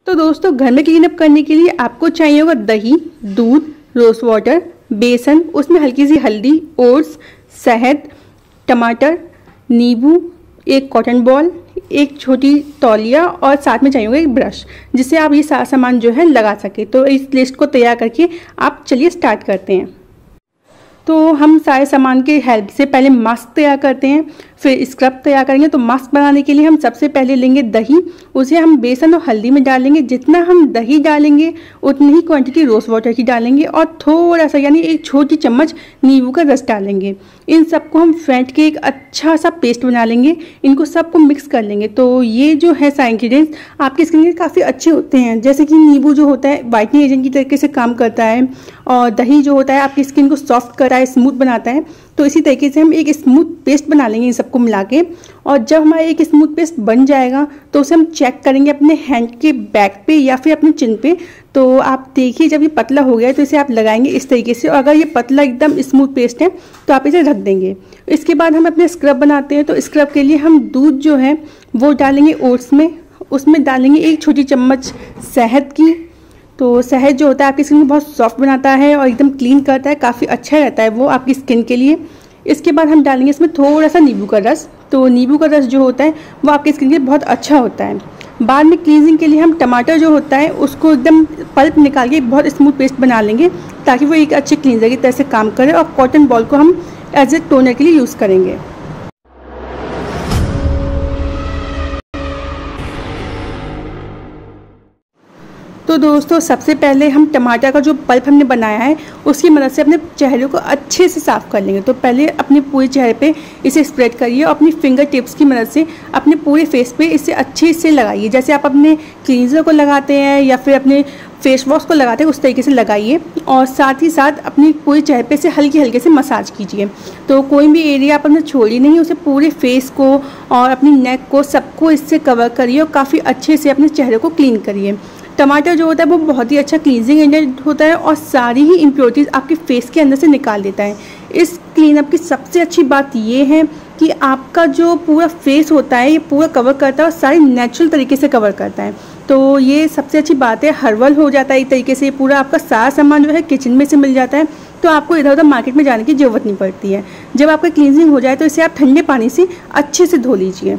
तो दोस्तों घर में क्लीन अप करने के लिए आपको चाहिए होगा दही, दूध, रोज वाटर, बेसन, उसमें हल्की सी हल्दी, ओट्स, शहद, टमाटर, नींबू, एक कॉटन बॉल, एक छोटी तौलिया और साथ में चाहिए होगा एक ब्रश, जिससे आप ये सारा सामान जो है लगा सके। तो इस लिस्ट को तैयार करके आप चलिए स्टार्ट करते हैं। तो हम सारे सामान के हेल्प से पहले मास्क तैयार करते हैं, फिर स्क्रब तैयार करेंगे। तो मास्क बनाने के लिए हम सबसे पहले लेंगे दही, उसे हम बेसन और हल्दी में डालेंगे। जितना हम दही डालेंगे उतनी ही क्वांटिटी रोज वाटर की डालेंगे और थोड़ा सा यानी एक छोटी चम्मच नींबू का रस डालेंगे। इन सबको हम फेंट के एक अच्छा सा पेस्ट बना लेंगे। इनको सबको मिक्स कर लेंगे। तो ये जो है सारे इंग्रीडियंट्स आपकी स्किन के काफ़ी अच्छे होते हैं। जैसे कि नींबू जो होता है वाइटनिंग एजेंट की तरीके से काम करता है और दही जो होता है आपकी स्किन को सॉफ्ट करता है, स्मूथ बनाता है। तो इसी तरीके से हम एक स्मूथ पेस्ट बना लेंगे इन सबको मिला के। और जब हमारा एक स्मूथ पेस्ट बन जाएगा तो उसे हम चेक करेंगे अपने हैंड के बैक पे या फिर अपने चिन पे। तो आप देखिए जब ये पतला हो गया तो इसे आप लगाएंगे इस तरीके से। और अगर ये पतला एकदम स्मूथ पेस्ट है तो आप इसे रख देंगे। इसके बाद हम अपने स्क्रब बनाते हैं। तो स्क्रब के लिए हम दूध जो है वो डालेंगे ओट्स में, उसमें डालेंगे एक छोटी चम्मच शहद की। तो शहद जो होता है आपकी स्किन को बहुत सॉफ्ट बनाता है और एकदम क्लीन करता है, काफ़ी अच्छा रहता है वो आपकी स्किन के लिए। इसके बाद हम डालेंगे इसमें थोड़ा सा नींबू का रस। तो नींबू का रस जो होता है वो आपकी स्किन के लिए बहुत अच्छा होता है। बाद में क्लींजिंग के लिए हम टमाटर जो होता है उसको एकदम पल्प निकाल के बहुत स्मूथ पेस्ट बना लेंगे ताकि वो एक अच्छे क्लींजर की तरह से काम करे। और कॉटन बॉल को हम एज ए टोनर के लिए यूज़ करेंगे। तो दोस्तों सबसे पहले हम टमाटर का जो पल्प हमने बनाया है उसकी मदद से अपने चेहरे को अच्छे से साफ़ कर लेंगे। तो पहले अपने पूरे चेहरे पे इसे स्प्रेड करिए और अपनी फिंगर टिप्स की मदद से अपने पूरे फेस पे इसे अच्छे से लगाइए। जैसे आप अपने क्लींजर को लगाते हैं या फिर अपने फेस वॉश को लगाते हैं उस तरीके से लगाइए। और साथ ही साथ अपनी पूरे चेहरे पे से हल्के हल्के से मसाज कीजिए। तो कोई भी एरिया आप अपना छोड़िए नहीं, उसे पूरे फेस को और अपनी नेक को सबको इससे कवर करिए और काफ़ी अच्छे से अपने चेहरे को क्लीन करिए। टमाटर जो होता है वो बहुत ही अच्छा क्लींजिंग एजेंट होता है और सारी ही इम्प्योरिटीज़ आपके फेस के अंदर से निकाल देता है। इस क्लीनअप की सबसे अच्छी बात ये है कि आपका जो पूरा फेस होता है ये पूरा कवर करता है और सारी नेचुरल तरीके से कवर करता है। तो ये सबसे अच्छी बात है। हर्बल हो जाता है एक तरीके से, पूरा आपका सारा सामान जो है किचन में से मिल जाता है। तो आपको इधर उधर मार्केट में जाने की ज़रूरत नहीं पड़ती है। जब आपका क्लींजिंग हो जाए तो इसे आप ठंडे पानी से अच्छे से धो लीजिए।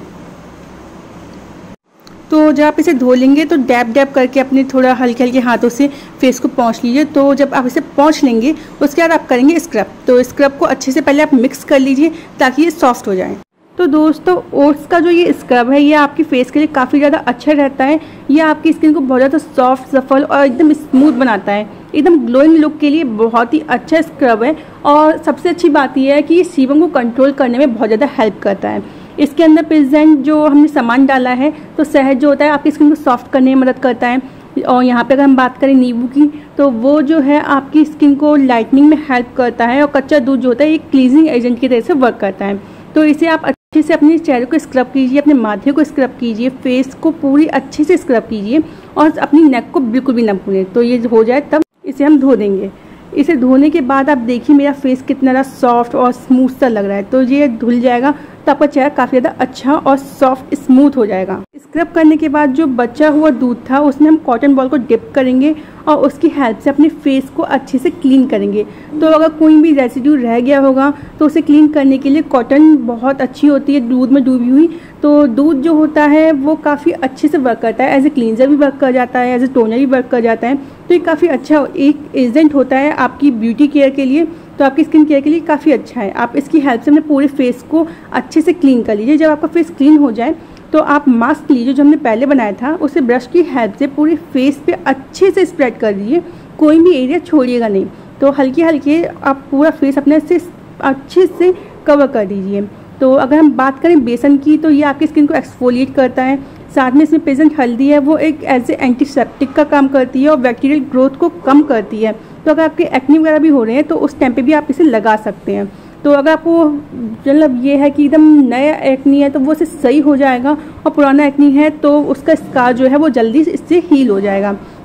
तो जब आप इसे धो लेंगे तो डैब डैब करके अपने थोड़ा हल्के हल्के हाथों से फेस को पोंछ लीजिए। तो जब आप इसे पोंछ लेंगे उसके बाद आप करेंगे स्क्रब। तो स्क्रब को अच्छे से पहले आप मिक्स कर लीजिए ताकि ये सॉफ्ट हो जाए। तो दोस्तों ओट्स का जो ये स्क्रब है ये आपकी फेस के लिए काफ़ी ज़्यादा अच्छा रहता है। ये आपकी स्किन को बहुत ज़्यादा सॉफ्ट, सफल और एकदम स्मूथ बनाता है। एकदम ग्लोइंग लुक के लिए बहुत ही अच्छा स्क्रब है। और सबसे अच्छी बात यह है कि ये सीबम को कंट्रोल करने में बहुत ज़्यादा हेल्प करता है। इसके अंदर प्रेजेंट जो हमने सामान डाला है तो शहद जो होता है आपकी स्किन को सॉफ्ट करने में मदद करता है। और यहाँ पे अगर हम बात करें नींबू की तो वो जो है आपकी स्किन को लाइटनिंग में हेल्प करता है। और कच्चा दूध जो होता है ये क्लींजिंग एजेंट की तरह से वर्क करता है। तो इसे आप अच्छे से अपने चेहरे को स्क्रब कीजिए, अपने माथे को स्क्रब कीजिए, फेस को पूरी अच्छे से स्क्रब कीजिए और अपनी नेक को बिल्कुल भी न भूलें। तो ये हो जाए तब इसे हम धो देंगे। इसे धोने के बाद आप देखिए मेरा फेस कितना ज़्यादा सॉफ्ट और स्मूथ सा लग रहा है। तो ये धुल जाएगा तो आपका चेहरा काफ़ी ज़्यादा अच्छा और सॉफ्ट स्मूथ हो जाएगा। स्क्रब करने के बाद जो बचा हुआ दूध था उसमें हम कॉटन बॉल को डिप करेंगे और उसकी हेल्प से अपने फेस को अच्छे से क्लीन करेंगे। तो अगर कोई भी रेसिड्यू रह गया होगा तो उसे क्लीन करने के लिए कॉटन बहुत अच्छी होती है दूध में डूबी हुई। तो दूध जो होता है वो काफ़ी अच्छे से वर्क करता है, एज ए क्लींजर भी वर्क कर जाता है, एज ए टोनर भी वर्क कर जाता है। तो ये काफ़ी अच्छा एक एजेंट होता है आपकी ब्यूटी केयर के लिए। तो आपकी स्किन केयर के लिए काफ़ी अच्छा है। आप इसकी हेल्प से अपने पूरे फेस को अच्छे से क्लीन कर लीजिए। जब आपका फेस क्लीन हो जाए तो आप मास्क लीजिए जो हमने पहले बनाया था, उसे ब्रश की हेल्प से पूरे फेस पे अच्छे से स्प्रेड कर दीजिए, कोई भी एरिया छोड़िएगा नहीं। तो हल्के हल्के आप पूरा फेस अपने से अच्छे से कवर कर दीजिए। तो अगर हम बात करें बेसन की तो ये आपकी स्किन को एक्सफोलिएट करता है। साथ में इसमें प्रेजेंट हल्दी है वो एक एज ए एंटीसेप्टिक का काम करती है और बैक्टीरियल ग्रोथ को कम करती है। तो अगर आपके एक्ने वगैरह भी हो रहे हैं तो उस टाइम पे भी आप इसे लगा सकते हैं। तो अगर आपको मतलब ये है कि एकदम नया एक्नी है तो वो इससे सही हो जाएगा और पुराना एक्नी है तो उसका स्कार जो है वो जल्दी इससे हील हो जाएगा।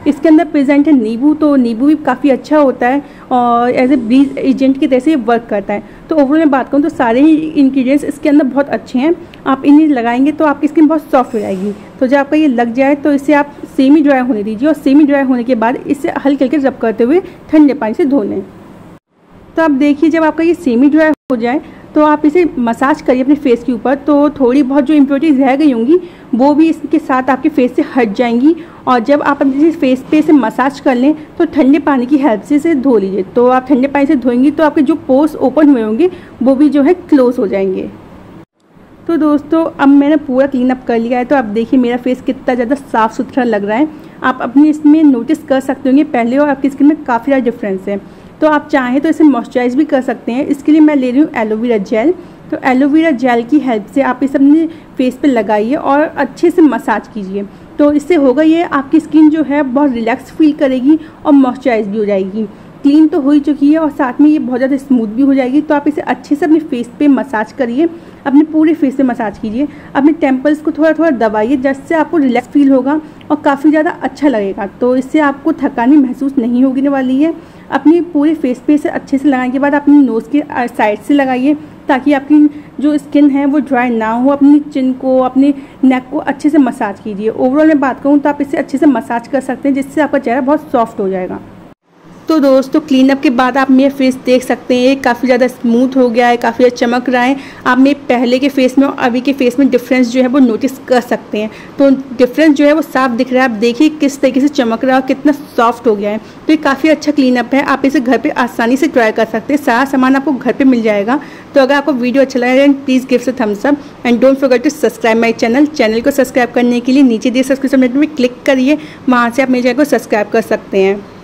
इसके अंदर प्रेजेंट है नींबू, तो नींबू भी काफ़ी अच्छा होता है और एज ए ब्लीच एजेंट की तरह से वर्क करता है। तो ओवरऑल मैं बात करूँ तो सारे ही इंग्रेडिएंट्स इसके अंदर बहुत अच्छे हैं। आप इन्हें लगाएंगे तो आपकी स्किन बहुत सॉफ्ट हो जाएगी। तो जब आपका ये लग जाए तो इसे आप सेमी ड्राई होने दीजिए और सेमी ड्राई होने के बाद इसे हल्के हल्के रब करते हुए ठंडे पानी से धो लें। तो आप देखिए जब आपका ये सेमी ड्राई हो जाए तो आप इसे मसाज करिए अपने फेस के ऊपर, तो थोड़ी बहुत जो इम्प्योरिटीज़ रह गई होंगी वो भी इसके साथ आपके फेस से हट जाएंगी। और जब आप अपने फेस पे इसे मसाज कर लें तो ठंडे पानी की हेल्प से इसे धो लीजिए। तो आप ठंडे पानी से धोएंगी तो आपके जो पोर्स ओपन हुए होंगे वो भी जो है क्लोज हो जाएंगे। तो दोस्तों अब मैंने पूरा क्लीन अप कर लिया है, तो आप देखिए मेरा फेस कितना ज़्यादा साफ़ सुथरा लग रहा है। आप अपनी इसमें नोटिस कर सकते होंगे पहले और आपकी स्किन में काफ़ी ज़्यादा डिफरेंस है। तो आप चाहें तो इसे मॉइस्चराइज भी कर सकते हैं। इसके लिए मैं ले रही हूँ एलोवेरा जेल। तो एलोवेरा जेल की हेल्प से आप इसे अपने फेस पे लगाइए और अच्छे से मसाज कीजिए। तो इससे होगा ये आपकी स्किन जो है बहुत रिलैक्स फील करेगी और मॉइस्चराइज भी हो जाएगी। क्लीन तो हो ही चुकी है और साथ में ये बहुत ज़्यादा स्मूथ भी हो जाएगी। तो आप इसे अच्छे से अपने फेस पे मसाज करिए, अपने पूरे फेस पे मसाज कीजिए, अपने टेम्पल्स को थोड़ा थोड़ा दबाइए जिससे आपको रिलैक्स फील होगा और काफ़ी ज़्यादा अच्छा लगेगा। तो इससे आपको थकानी महसूस नहीं होने वाली है। अपनी पूरे फेस पे इसे अच्छे से लगाने के बाद अपनी नोज़ के साइड से लगाइए ताकि आपकी जो स्किन है वो ड्राई ना हो। अपनी चिन को, अपने नेक को अच्छे से मसाज कीजिए। ओवरऑल मैं बात करूँ तो आप इसे अच्छे से मसाज कर सकते हैं जिससे आपका चेहरा बहुत सॉफ्ट हो जाएगा। तो दोस्तों क्लीन अप के बाद आप मेरे फेस देख सकते हैं काफ़ी ज़्यादा स्मूथ हो गया है, काफ़ी ज़्यादा चमक रहा है। आप मेरे पहले के फेस में और अभी के फेस में डिफरेंस जो है वो नोटिस कर सकते हैं। तो डिफरेंस जो है वो साफ दिख रहा है। आप देखिए किस तरीके से चमक रहा है और कितना सॉफ्ट हो गया है। तो ये काफ़ी अच्छा क्लीन अप है। आप इसे घर पर आसानी से ट्राई कर सकते हैं। सारा सामान आपको घर पर मिल जाएगा। तो अगर आपको वीडियो अच्छा लगा है please give a thumbs up and don't forget to subscribe my channel. Channel को सब्सक्राइब करने के लिए नीचे दिए सब्सक्रिप्शन बटन में क्लिक करिए, वहाँ से आप मेरे चैनल को सब्सक्राइब कर सकते हैं।